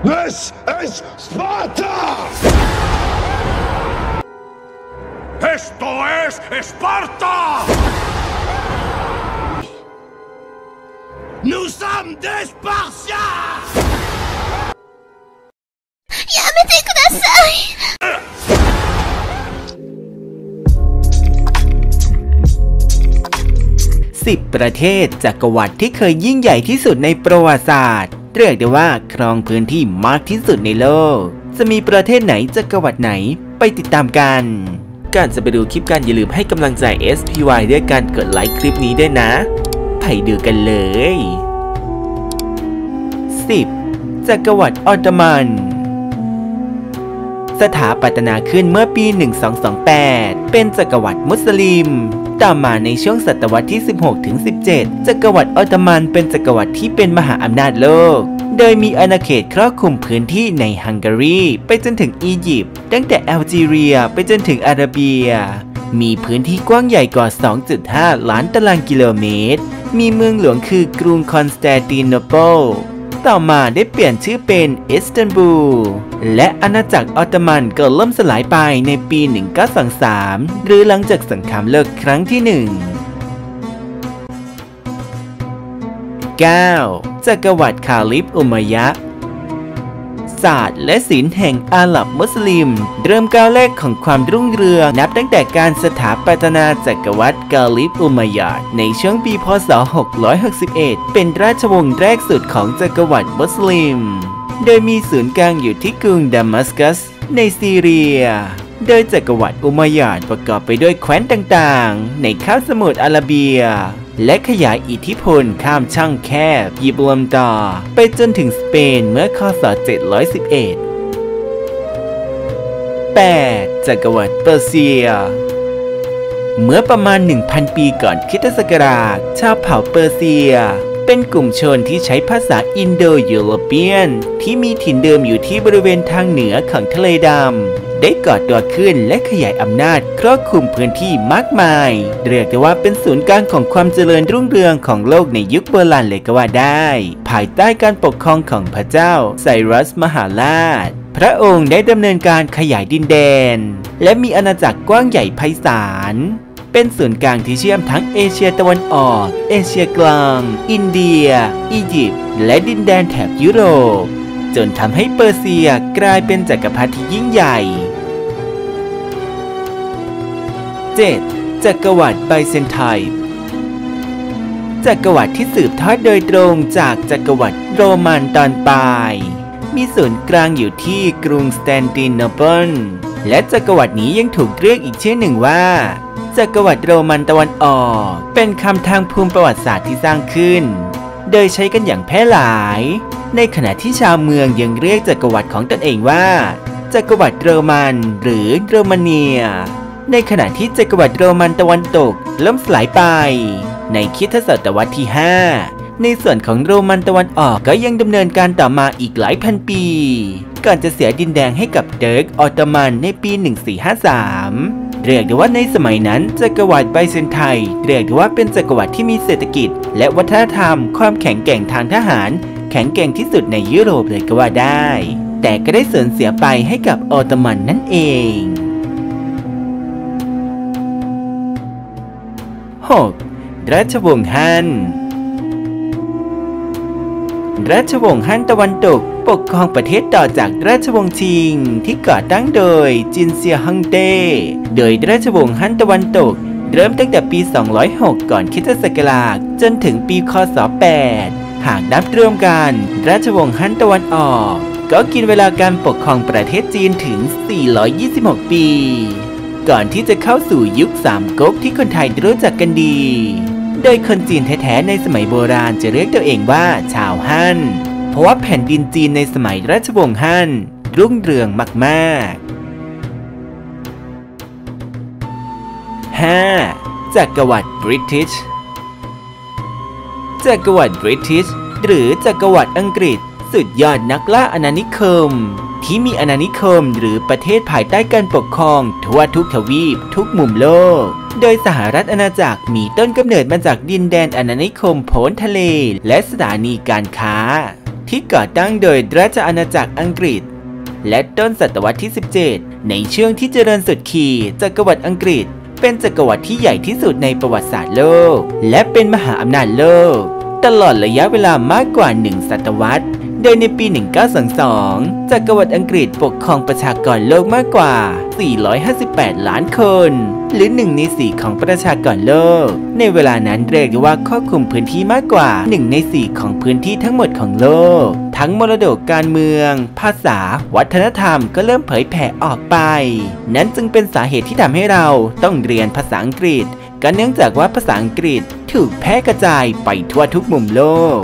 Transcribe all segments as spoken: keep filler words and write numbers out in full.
This is Sparta! Esto es Esparta! Nous sommes des Spartiates! やめてください。 สิบประเทศจักรวรรดิที่เคยยิ่งใหญ่ที่สุดในประวัติศาสตร์เรียกได้ว่าครองพื้นที่มากที่สุดในโลกจะมีประเทศไหนจักรวรรดิไหนไปติดตามกันก่อนจะไปดูคลิปกันอย่าลืมให้กำลังใจ เอส พี วาย ด้วยการกดไลค์คลิปนี้ด้วยนะไปดูกันเลยสิบจักรวรรดิออตโตมันสถาปัตนาขึ้นเมื่อปี หนึ่งพันสองร้อยยี่สิบแปด เป็นจักรวรรดิมุสลิมต่อมาในช่วงศตวรรษที่ สิบหกถึงสิบเจ็ด จักรวรรดิออตโตมันเป็นจักรวรรดิที่เป็นมหาอำนาจโลกโดยมีอาณาเขตครอบคลุมพื้นที่ในฮังการีไปจนถึงอียิปต์ตั้งแต่แอลจีเรียไปจนถึงอาระเบียมีพื้นที่กว้างใหญ่กว่า สองจุดห้า ล้านตารางกิโลเมตรมีเมืองหลวงคือกรุงคอนสแตนติโนเปิลต่อมาได้เปลี่ยนชื่อเป็นอิสตันบูลและอาณาจักรออตโตมันก็ล่มสลายไปในปี หนึ่งพันเก้าร้อยสองสิบสาม หรือหลังจากสงครามโลกครั้งที่ หนึ่ง เก้า จักรวรรดิคาลิฟอุมัยยะห์ศาสตร์และศิลป์แห่งอาหรับมุสลิมเริ่มก้าวแรกของความรุ่งเรืองนับตั้งแต่การสถาปัตนาจักรวรรดิกาลิฟอุมัยยะห์ในช่วงปีพ.ศ. หกร้อยหกสิบเอ็ดเป็นราชวงศ์แรกสุดของจักรวรรดิมุสลิมโดยมีศูนย์กลางอยู่ที่กรุงดามัสกัสในซีเรียโดยจักรวรรดิอุมัยยะห์ประกอบไปด้วยแคว้นต่างๆในคาบสมุทรอาระเบียและขยายอิทธิพลข้ามช่องแคบยิบลัมตาไปจนถึงสเปนเมื่อค.ศ. เจ็ดร้อยสิบเอ็ด แปด จักรวรรดิเปอร์เซียเมื่อประมาณ หนึ่งพัน ปีก่อนคริสตศักราชชาวเผ่าเปอร์เซียเป็นกลุ่มชนที่ใช้ภาษาอินโดยุโรเปียนที่มีถิ่นเดิมอยู่ที่บริเวณทางเหนือของทะเลดำได้ก่อตัวขึ้นและขยายอำนาจครอบคลุมพื้นที่มากมายเรียกได้ว่าเป็นศูนย์กลางของความเจริญรุ่งเรืองของโลกในยุคโบราณเลยก็ว่าได้ภายใต้การปกครองของพระเจ้าไซรัสมหาราชพระองค์ได้ดำเนินการขยายดินแดนและมีอาณาจักรกว้างใหญ่ไพศาลเป็นศูนย์กลางที่เชื่อมทั้งเอเชียตะวันออกเอเชียกลางอินเดียอียิปต์และดินแดนแถบยุโรปจนทำให้เปอร์เซียกลายเป็นจักรพรรดิที่ยิ่งใหญ่ เจ็ด จักรวรรดิไบแซนไทน์จักรวรรดิที่สืบทอดโดยตรงจากจักรวรรดิโรมันตอนปลายมีศูนย์กลางอยู่ที่กรุงสแตนติโนเปิลและจักรวรรดินี้ยังถูกเรียกอีกชื่อหนึ่งว่าจักรวรรดิโรมันตะวันออกเป็นคำทางภูมิประวัติศาสตร์ที่สร้างขึ้นโดยใช้กันอย่างแพร่หลายในขณะที่ชาวเมืองยังเรียกจักรวรรดิของตนเองว่าจักรวรรดิโรมันหรือโรมาเนียในขณะที่จักรวรรดิโรมันตะวันตกล่มสลายไปในคริสตศตวรรษที่ ห้าในส่วนของโรมันตะวันออกก็ยังดำเนินการต่อมาอีกหลายพันปีก่อนจะเสียดินแดนให้กับเติร์กออตโตมันในปี หนึ่งพันสี่ร้อยห้าสิบสามเรียกได้ว่าในสมัยนั้นจักรวรรดิไบแซนไทน์เรียกได้ว่าเป็นจักรวรรดิที่มีเศรษฐกิจและวัฒนธรรมความแข็งแกร่งทางทหารแข็งแกร่งที่สุดในยุโรปเลยก็ว่าได้แต่ก็ได้สูญเสียไปให้กับออตโตมันนั่นเองหก ราชวงศ์ฮั่นราชวงศ์ฮั่นตะวันตกปกครองประเทศต่อจากราชวงศ์ชิงที่ก่อตั้งโดยจินเซียฮังเต้โดยราชวงศ์ฮั่นตะวันตกเริ่มตั้งแต่ปี สองร้อยหก ก่อนคริสตศักราชจนถึงปี ค.ศ. แปด หากนับรวมกันราชวงศ์ฮั่นตะวันออกก็กินเวลาการปกครองประเทศจีนถึง สี่ร้อยยี่สิบหก ปีก่อนที่จะเข้าสู่ยุคสามก๊กที่คนไทยรู้จักกันดีโดยคนจีนแท้ๆในสมัยโบราณจะเรียกตัวเองว่าชาวฮั่นเพราะว่าแผ่นดินจีนในสมัยราชวงศ์ฮั่นรุ่งเรืองมากๆ ห้า จักรวรรดิบริติชจักรวรรดิบริติชหรือจักรวรรดิอังกฤษสุดยอดนักล่าอาณานิคมที่มีอาณานิคมหรือประเทศภายใต้การปกครองทั่วทุกทวีปทุกมุมโลกโดยสหรัฐอาณาจักรมีต้นกำเนิดมาจากดินแดนอาณานิคมโพ้นทะเลและสถานีการค้าทที่ก่อตั้งโดยราชอาณาจักรอังกฤษและต้นศตวรรษที่สิบเจ็ดในช่วงที่เจริญสุดขีดจักรวรรดิอังกฤษเป็นจักรวรรดิที่ใหญ่ที่สุดในประวัติศาสตร์โลกและเป็นมหาอำนาจโลกตลอดระยะเวลามากกว่าหนึ่งศตวรรษโดยในปีหนึ่งพันเก้าร้อยสองจักรวรรดิอังกฤษปกครองประชากรโลกมากกว่าสี่ร้อยห้าสิบแปดล้านคนหรือหนึ่งในสี่ของประชากรโลกในเวลานั้นเรียกได้ว่าครอบคลุมพื้นที่มากกว่าหนึ่งในสี่ของพื้นที่ทั้งหมดของโลกทั้งมรดกการเมืองภาษาวัฒนธรรมก็เริ่มเผยแผ่ออกไปนั้นจึงเป็นสาเหตุที่ทำให้เราต้องเรียนภาษาอังกฤษก็เนื่องจากว่าภาษาอังกฤษถูกแพร่กระจายไปทั่วทุกมุมโลก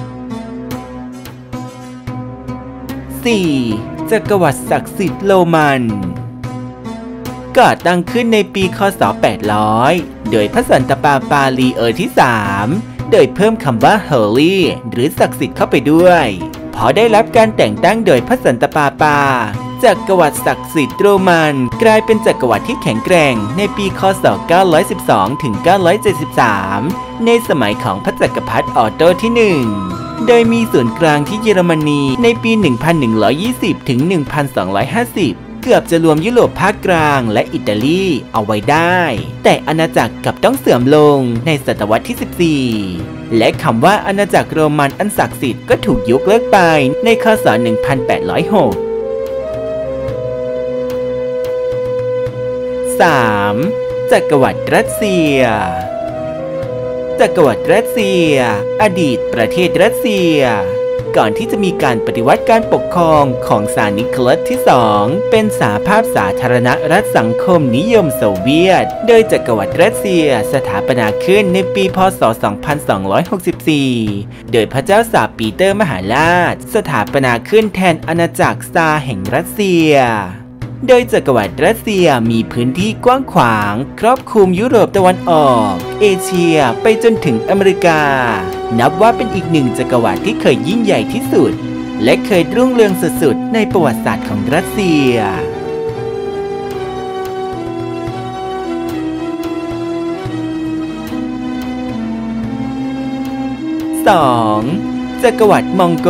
สี่. จักรวรรดิศักดิ์สิทธิ์โรมันก่อตั้งขึ้นในปีคศแปดร้อยโดยพระสันตะปาปาลีโอที่สามโดยเพิ่มคำว่า holy หรือศักดิ์สิทธิ์เข้าไปด้วยพอได้รับการแต่งตั้งโดยพระสันตะปาปาจักรวรรดิศักดิ์สิทธิ์โรมันกลายเป็นจักรวรรดิที่แข็งแกร่งในปีคศเก้าร้อยสิบสองถึงเก้าร้อยเจ็ดสิบสามในสมัยของพระจักรพรรดิออโตที่หนึ่งโดยมีศูนย์กลางที่เยอรมนีในปี หนึ่งพันหนึ่งร้อยยี่สิบ ถึง หนึ่งพันสองร้อยห้าสิบ เกือบจะรวมยุโรปภาคกลางและอิตาลีเอาไว้ได้แต่อาณาจักรกลับต้องเสื่อมลงในศตวรรษที่สิบสี่และคำว่าอาณาจักรโรมันอันศักดิ์สิทธิ์ก็ถูกยกเลิกไปในคศ หนึ่งพันแปดร้อยหก สาม. จักรวรรดิรัสเซียจักรวรรดิรัสเซียอดีตประเทศรัสเซียก่อนที่จะมีการปฏิวัติการปกครองของซาร์นิโคลัสที่สองเป็นสหภาพสาธารณรัฐสังคมนิยมโซเวียตโดยจักรวรรดิรัสเซียสถาปนาขึ้นในปีพ.ศ. สองพันสองร้อยหกสิบสี่โดยพระเจ้าซาร์ปีเตอร์มหาราชสถาปนาขึ้นแทนอาณาจักรซาร์แห่งรัสเซียโดยจักรวรรดิรัสเซียมีพื้นที่กว้างขวางครอบคลุมยุโรปตะวันออกเอเชียไปจนถึงอเมริกานับว่าเป็นอีกหนึ่งจักรวรรดิที่เคยยิ่งใหญ่ที่สุดและเคยรุ่งเรืองสุดๆในประวัติศาสตร์ของรัสเซีย สอง. จักรวรรดิมองโก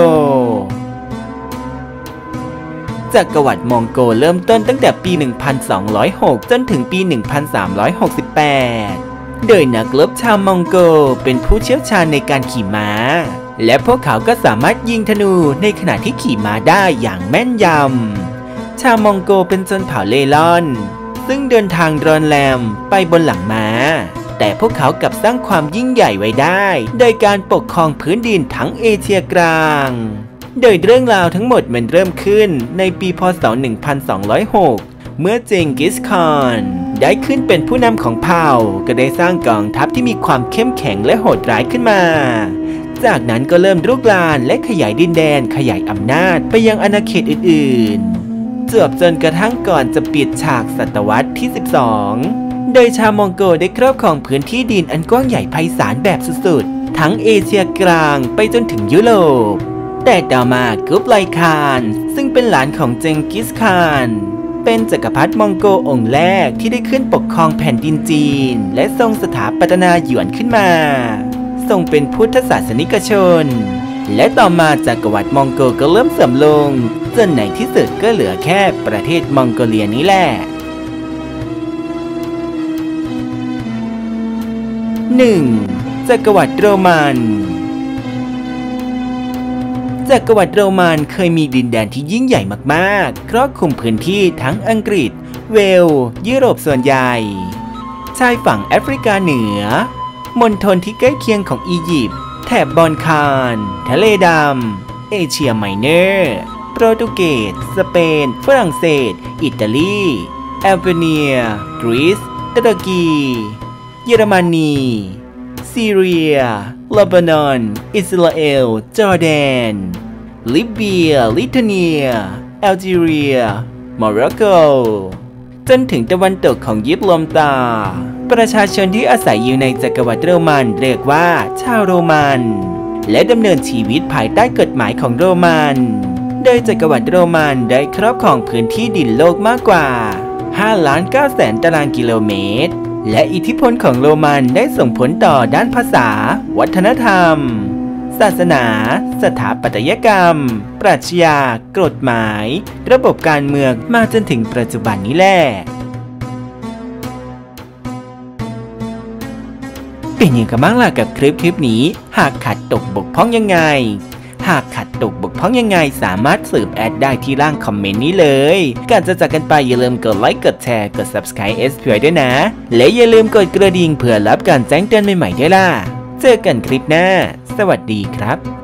จักรวรรดิมองโกเริ่มต้นตั้งแต่ปี หนึ่งพันสองร้อยหก จนถึงปี หนึ่งพันสามร้อยหกสิบแปด โดยนักรบชาวมองโกเป็นผู้เชี่ยวชาญในการขี่ม้าและพวกเขาก็สามารถยิงธนูในขณะที่ขี่ม้าได้อย่างแม่นยำชาวมองโกเป็นชนเผ่าเล่ร่อนซึ่งเดินทางรอนแรมไปบนหลังม้าแต่พวกเขากลับสร้างความยิ่งใหญ่ไว้ได้โดยการปกครองพื้นดินทั้งเอเชียกลางโดยเรื่องราวทั้งหมดมันเริ่มขึ้นในปีพ.ศ. หนึ่งพันสองร้อยหก เมื่อเจงกิสข่านได้ขึ้นเป็นผู้นำของเผ่าก็ได้สร้างกองทัพที่มีความเข้มแข็งและโหดร้ายขึ้นมาจากนั้นก็เริ่มรุกรานและขยายดินแดนขยายอำนาจไปยังอาณาเขตอื่นๆจวบจนกระทั่งก่อนจะปิดฉากศตวรรษที่สิบสองโดยชาวมองโกได้ครอบครองพื้นที่ดินอันกว้างใหญ่ไพศาลแบบสุดๆทั้งเอเชียกลางไปจนถึงยุโรปแต่ต่อมากุบไลคานซึ่งเป็นหลานของเจงกิสข่านเป็นจักรพรรดิมองโกองค์แรกที่ได้ขึ้นปกครองแผ่นดินจีนและทรงสถาปนาหยวนขึ้นมาทรงเป็นพุทธศาสนิกชนและต่อมาจักรวรรดิมองโกก็เริ่มเสื่อมลงจนในที่สุดก็เหลือแค่ประเทศมองโกเลียนี้แหละหนึ่ง. จักรวรรดิโรมันจักรวรรดิโรมันเคยมีดินแดนที่ยิ่งใหญ่มากๆครอบคลุมพื้นที่ทั้งอังกฤษเวลส์ยุโรปส่วนใหญ่ชายฝั่งแอฟริกาเหนือมณฑลที่ใกล้เคียงของอียิปต์แถบบอลคานทะเลดำเอเชียไมเนอร์โปรตุเกสสเปนฝรั่งเศสอิตาลีแอลเบเนียกรีซตุรกีเยอรมนีซีเรียเลบานอนอิสราเอลจอร์แดนลิเบียลิทัวเนียแอลจีเรียโมร็อกโกจนถึงตะวันตกของยิบลมตาประชาชนที่อาศัยอยู่ในจักรวรรดิโรมันเรียกว่าชาวโรมันและดำเนินชีวิตภายใต้กฎหมายของโรมันโดยจักรวรรดิโรมันได้ครอบครองพื้นที่ดินโลกมากกว่า ห้าล้านเก้าแสน ตารางกิโลเมตรและอิทธิพลของโรมันได้ส่งผลต่อด้านภาษาวัฒนธรรมศาสนา สถาปัตยกรรม ปรัชญากฎหมาย ระบบการเมืองมาจนถึงปัจจุบันนี้แหละเป็นยังไงบ้างล่ะกับคลิปคลิปนี้หากขัดตกบกพร่องยังไงหากขัดตกบกพร่องยังไงสามารถสืบแอดได้ที่ล่างคอมเมนต์นี้เลยก่อนจะจากกันไปอย่าลืมกดไลค์กดแชร์กด ซับสไครบ์ เอส พี วาย ด้วยนะและอย่าลืมกดกระดิ่งเพื่อรับการแจ้งเตือนใหม่ๆด้วยล่ะเจอกันคลิปหน้าสวัสดีครับ